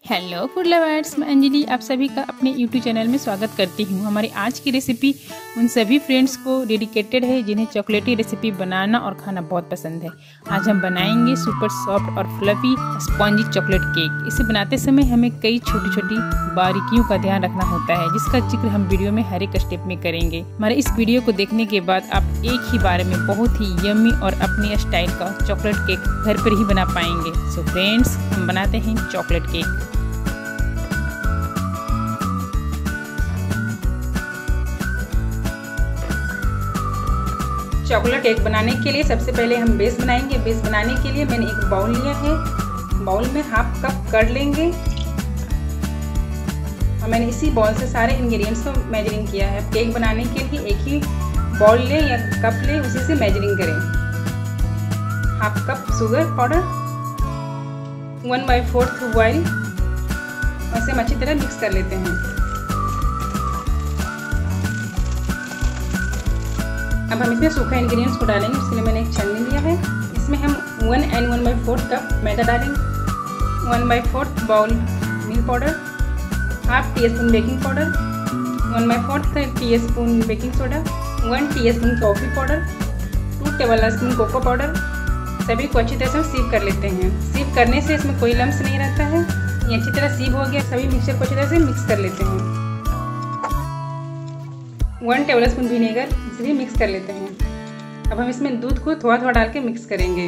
Hello food lovers, मैं अंजलि आप सभी का अपने यूट्यूब चैनल में स्वागत करती हूँ। हमारी आज की रेसिपी उन सभी फ्रेंड्स को डेडिकेटेड है जिन्हें चॉकलेटी रेसिपी बनाना और खाना बहुत पसंद है। आज हम बनाएंगे सुपर सॉफ्ट और फ्लफी स्पॉन्जी चॉकलेट केक। इसे बनाते समय हमें कई छोटी छोटी बारीकियों का ध्यान रखना होता है, जिसका जिक्र हम वीडियो में हर एक स्टेप में करेंगे। हमारे इस वीडियो को देखने के बाद आप एक ही बार में बहुत ही यम्मी और अपने स्टाइल का चॉकलेट केक घर पर ही बना पाएंगे। सो फ्रेंड्स, हम बनाते हैं चॉकलेट केक। चॉकलेट केक बनाने के लिए सबसे पहले हम बेस बनाएंगे। बेस बनाने के लिए मैंने एक बाउल लिया है। बाउल में हाफ कप कर्ड लेंगे और मैंने इसी बाउल से सारे इंग्रेडिएंट्स को मेजरिंग किया है। केक बनाने के लिए एक ही बाउल लें या कप लें, उसी से मेजरिंग करें। Half cup sugar powder, 1/4 bowl, ऐसे हम अच्छी तरह मिक्स कर लेते हैं। अब हम इसमें सूखा इंग्रेडिएंट्स को डालेंगे। उसके लिए मैंने एक छन्नी लिया है। इसमें हम 1 and 1/4 कप मैदा डालेंगे, 1/4 bowl milk powder, half teaspoon baking powder, 1/4 teaspoon baking soda, 1 teaspoon coffee powder, 2 tablespoon cocoa powder. सभी को अच्छी तरह से सीव कर लेते हैं। सीव करने से इसमें कोई लम्स नहीं रहता है। ये अच्छी तरह सीव हो गया। सभी मिक्सचर को अच्छी तरह से मिक्स कर लेते हैं। 1 टेबलस्पून विनेगर, इसे भी मिक्स कर लेते हैं। अब हम इसमें दूध को थोड़ा थोड़ा डाल के मिक्स करेंगे।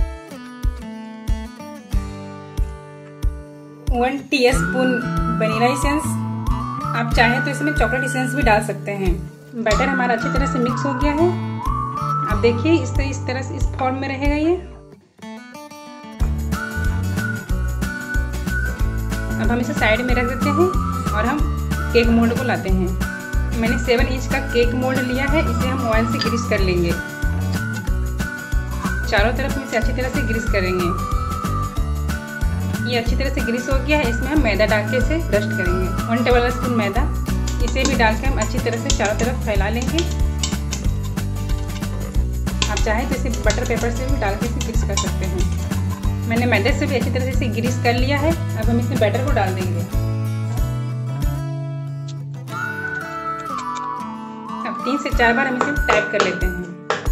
1 टीस्पून वनीला एसेंस, आप चाहें तो इसमें चॉकलेट एसेंस भी डाल सकते हैं। बैटर हमारा अच्छी तरह से मिक्स हो गया है। आप देखिए इस तरह से इस फॉर्म में रहेगा ये। अब हम इसे साइड में रख देते हैं और हम केक मोल्ड को लाते हैं। मैंने 7 इंच का केक मोल्ड लिया है। इसे हम ऑयल से ग्रीस कर लेंगे। चारों तरफ में इसे अच्छी तरह से ग्रीस करेंगे। ये अच्छी तरह से ग्रीस हो गया है। इसमें हम मैदा डाल के इसे डस्ट करेंगे। 1 टेबलस्पून मैदा, इसे भी डाल के हम अच्छी तरह से चारों तरफ फैला लेंगे। आप चाहें तो इसे बटर पेपर से भी डाल के इसे ग्रीस कर सकते हैं। मैंने मैदे से भी अच्छी तरह से इसे ग्रीस कर लिया है। अब हम इसमें बैटर को डाल देंगे। 3 से 4 बार हम इसे टाइप कर लेते हैं।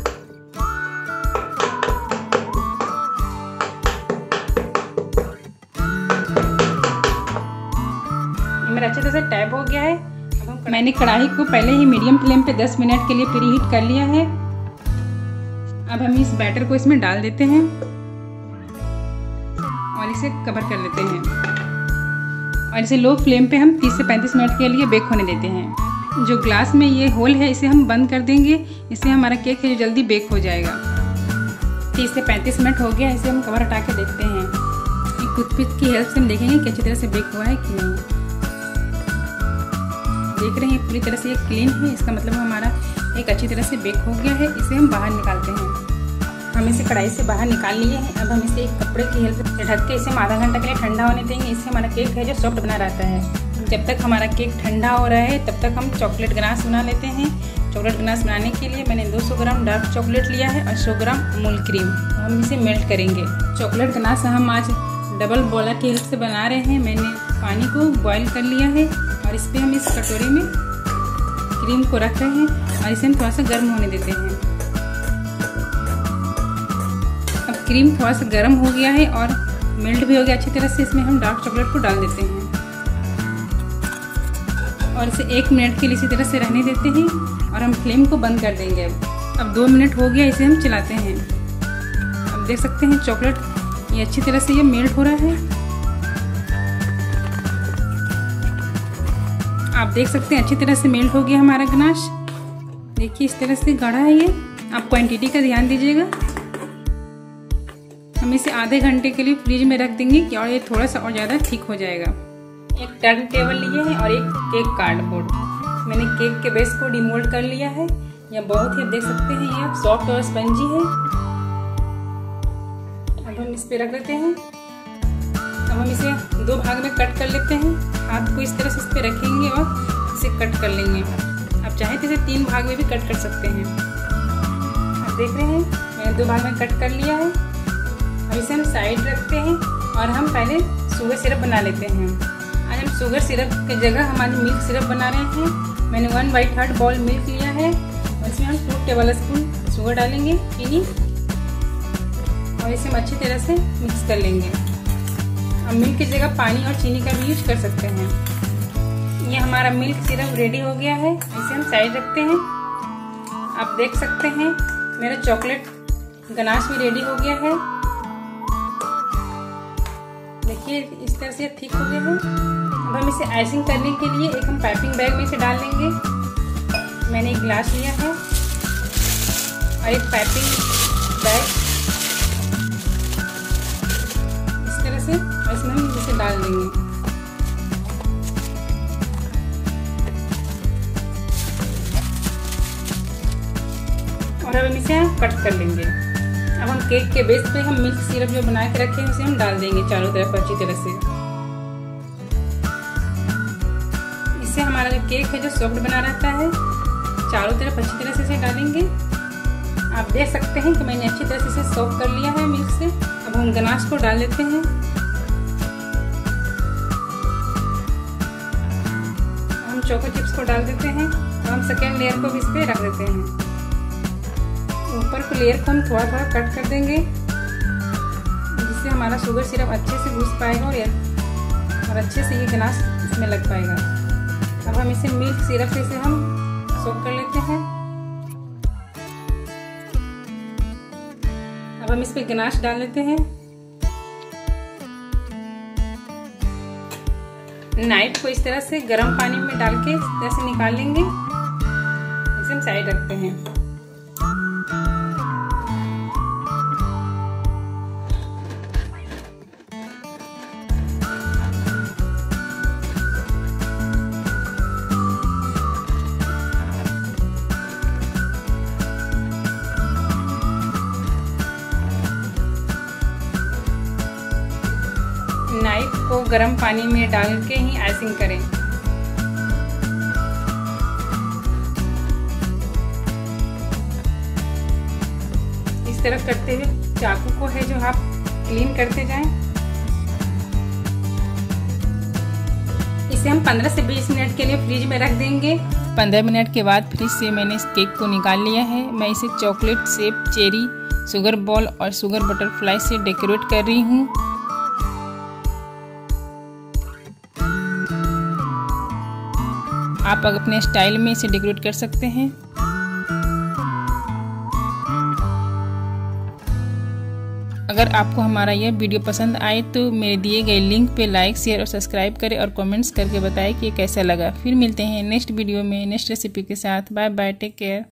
मेरा अच्छे तरह से टाइप हो गया है। अब मैंने कढ़ाई को पहले ही मीडियम फ्लेम पे 10 मिनट के लिए प्री हीट कर लिया है। अब हम इस बैटर को इसमें डाल देते हैं और इसे कवर कर लेते हैं और इसे लो फ्लेम पे हम 30 से 35 मिनट के लिए बेक होने देते हैं। जो ग्लास में ये होल है इसे हम बंद कर देंगे। इससे हमारा केक है जो जल्दी बेक हो जाएगा। 30 से 35 मिनट हो गया। इसे हम कवर हटा के देखते हैं। एक टूथपिक की हेल्प से हम देखेंगे कि अच्छी तरह से बेक हुआ है कि नहीं। देख रहे हैं पूरी तरह से ये क्लीन है। इसका मतलब हमारा एक अच्छी तरह से बेक हो गया है। इसे हम बाहर निकालते हैं। हम इसे कढ़ाई से बाहर निकाल लिए हैं। अब हम इसे एक कपड़े की हेल्प से ढक के इसे हम आधा घंटा के लिए ठंडा होने देंगे। इससे हमारा केक है जो सॉफ्ट बना रहता है। जब तक हमारा केक ठंडा हो रहा है तब तक हम चॉकलेट गनाश बना लेते हैं। चॉकलेट गनाश बनाने के लिए मैंने 200 ग्राम डार्क चॉकलेट लिया है और 100 ग्राम अमूल क्रीम। हम इसे मेल्ट करेंगे। चॉकलेट गनाश हम आज डबल बॉयलर की हेल्प से बना रहे हैं। मैंने पानी को बॉयल कर लिया है और इस पर हम इस कटोरी में क्रीम को रख रहे हैं और इसे हम थोड़ा सा गर्म होने देते हैं। अब क्रीम थोड़ा सा गर्म हो गया है और मेल्ट भी हो गया अच्छी तरह से। इसमें हम डार्क चॉकलेट को डाल देते हैं और इसे 1 मिनट के लिए इसी तरह से रहने देते हैं और हम फ्लेम को बंद कर देंगे। अब 2 मिनट हो गया। इसे हम चलाते हैं। अब देख सकते हैं चॉकलेट ये अच्छी तरह से ये मेल्ट हो रहा है। आप देख सकते हैं अच्छी तरह से मेल्ट हो गया हमारा गनाश। देखिए इस तरह से गाढ़ा है ये। आप क्वांटिटी का ध्यान दीजिएगा। हम इसे आधे घंटे के लिए फ्रिज में रख देंगे और ये थोड़ा सा और ज़्यादा ठीक हो जाएगा। एक टर्न टेबल लिए हैं और एक केक कार्डबोर्ड। मैंने केक के बेस को डिमोल्ड कर लिया है। यह बहुत ही, आप देख सकते हैं, यह सॉफ्ट और स्पंजी है। अब हम इस पे रख देते हैं। अब हम इसे 2 भाग में कट कर लेते हैं। हाथ को इस तरह से इस पे रखेंगे और इसे कट कर लेंगे। आप चाहें तो इसे 3 भाग में भी कट कर सकते हैं। आप देख रहे हैं मैंने 2 भाग में कट कर लिया है। अब इसे हम साइड रखते हैं और हम पहले शुगर सिरप बना लेते हैं। आज हम शुगर सिरप की जगह हम आज मिल्क सिरप बना रहे हैं। मैंने 1/3 बाउल मिल्क लिया है और इसमें हम 2 टेबल स्पून शुगर डालेंगे, चीनी, और इसे हम अच्छी तरह से मिक्स कर लेंगे। हम मिल्क की जगह पानी और चीनी का भी यूज कर सकते हैं। ये हमारा मिल्क सिरप रेडी हो गया है, इसे हम साइड रखते हैं। आप देख सकते हैं मेरा चॉकलेट गनाश भी रेडी हो गया है। देखिए इस तरह से थिक हो गया है। अब हम इसे आइसिंग करने के लिए एक हम पाइपिंग बैग में इसे डाल लेंगे। मैंने एक गिलास लिया है और एक पाइपिंग बैग इस तरह से, और इसमें हम इसे डाल देंगे। और अब हम इसे कट कर लेंगे। अब हम केक के बेस पे हम मिल्क सिरप जो बना के रखे हैं उसे हम डाल देंगे चारों तरफ अच्छी तरह से। इससे हमारा जो केक है जो सॉफ्ट बना रहता है। चारों तरफ अच्छी तरह से इसे डालेंगे। आप देख सकते हैं कि मैंने अच्छी तरह से इसे सॉफ्ट कर लिया है मिल्क से। अब हम गनाश को डाल देते हैं। हम चोको चिप्स को डाल देते हैं और हम सेकेंड लेयर को भी इस पे रख देते हैं। ऊपर को लेयर को हम थोड़ा थोड़ा कट कर देंगे जिससे हमारा शुगर सिरप अच्छे से घुस पाएगा और अच्छे से ये गनाश इसमें लग पाएगा। अब हम इसे मिल्क सिरप से इसे हम सोक कर लेते हैं। अब हम इस पे गनाश डाल लेते हैं। नाइफ को इस तरह से गर्म पानी में डाल के इस तरह से निकाल लेंगे। इसे हम साइड रखते हैं। नाइफ को गर्म पानी में डाल के ही आइसिंग करें। इस तरह करते हुए चाकू को है जो आप क्लीन करते जाएं। इसे हम 15 से 20 मिनट के लिए फ्रिज में रख देंगे। 15 मिनट के बाद फ्रिज से मैंने इस केक को निकाल लिया है। मैं इसे chocolate shape, cherry, sugar ball और शुगर बटरफ्लाई से डेकोरेट कर रही हूँ। आप अपने स्टाइल में इसे डेकोरेट कर सकते हैं। अगर आपको हमारा यह वीडियो पसंद आए तो मेरे दिए गए लिंक पे लाइक, शेयर और सब्सक्राइब करें और कमेंट्स करके बताएं कि ये कैसा लगा। फिर मिलते हैं नेक्स्ट वीडियो में नेक्स्ट रेसिपी के साथ। Bye bye, take care.